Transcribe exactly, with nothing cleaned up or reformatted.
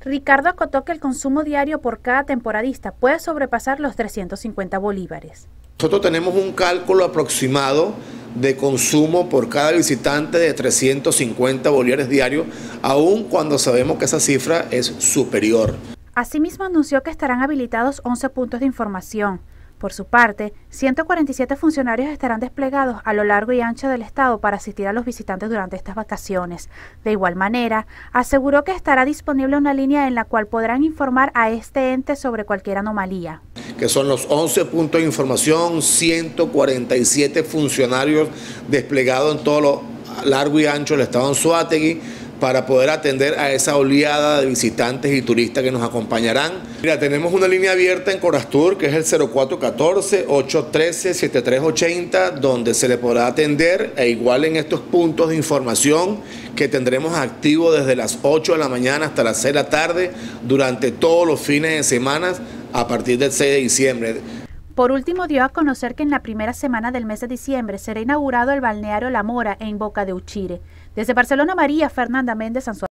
Ricardo acotó que el consumo diario por cada temporadista puede sobrepasar los trescientos cincuenta bolívares. Nosotros tenemos un cálculo aproximado de consumo por cada visitante de trescientos cincuenta bolívares diarios, aun cuando sabemos que esa cifra es superior. Asimismo, anunció que estarán habilitados once puntos de información. Por su parte, ciento cuarenta y siete funcionarios estarán desplegados a lo largo y ancho del estado para asistir a los visitantes durante estas vacaciones. De igual manera, aseguró que estará disponible una línea en la cual podrán informar a este ente sobre cualquier anomalía. Que son los once puntos de información, ciento cuarenta y siete funcionarios desplegados en todo lo largo y ancho del estado de Anzoátegui, para poder atender a esa oleada de visitantes y turistas que nos acompañarán. Mira, tenemos una línea abierta en Corastur, que es el cero cuatro uno cuatro, ocho uno tres, siete tres ocho cero, donde se le podrá atender, e igual en estos puntos de información que tendremos activos desde las ocho de la mañana hasta las seis de la tarde, durante todos los fines de semana, a partir del seis de diciembre. Por último, dio a conocer que en la primera semana del mes de diciembre será inaugurado el balneario La Mora en Boca de Uchire. Desde Barcelona, María Fernanda Méndez, Anzoátegui.